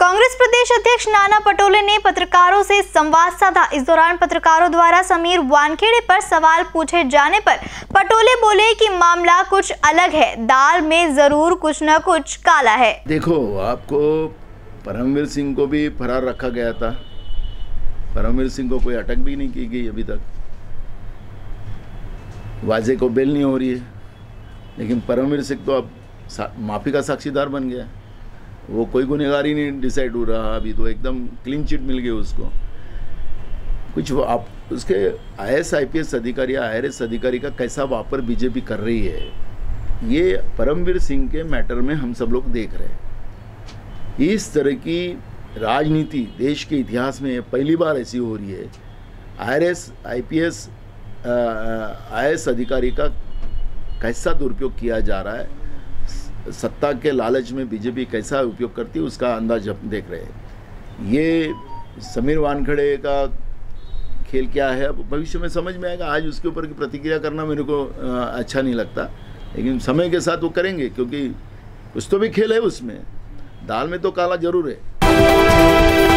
कांग्रेस प्रदेश अध्यक्ष नाना पटोले ने पत्रकारों से संवाद साधा। इस दौरान पत्रकारों द्वारा समीर वानखेड़े पर सवाल पूछे जाने पर पटोले बोले कि मामला कुछ अलग है, दाल में जरूर कुछ न कुछ काला है। देखो, आपको परमवीर सिंह को भी फरार रखा गया था। परमवीर सिंह को कोई अटक भी नहीं की गई अभी तक। वाजे को बेल नहीं हो रही है, लेकिन परमवीर सिंह तो अब माफी का साक्षीदार बन गया। वो कोई गुनहगार ही नहीं डिसाइड हो रहा। अभी तो एकदम क्लीन चिट मिल गई उसको। कुछ आप उसके IAS IPS अधिकारी या IRS अधिकारी का कैसा वापर बीजेपी कर रही है, ये परमवीर सिंह के मैटर में हम सब लोग देख रहे हैं। इस तरह की राजनीति देश के इतिहास में पहली बार ऐसी हो रही है। IRS IPS IAS अधिकारी का कैसा दुरुपयोग किया जा रहा है, सत्ता के लालच में बीजेपी कैसा उपयोग करती है, उसका अंदाज हम देख रहे हैं। ये समीर वानखेड़े का खेल क्या है, अब भविष्य में समझ में आएगा। आज उसके ऊपर की प्रतिक्रिया करना मेरे को अच्छा नहीं लगता, लेकिन समय के साथ वो करेंगे, क्योंकि कुछ तो भी खेल है उसमें। दाल में तो काला जरूर है।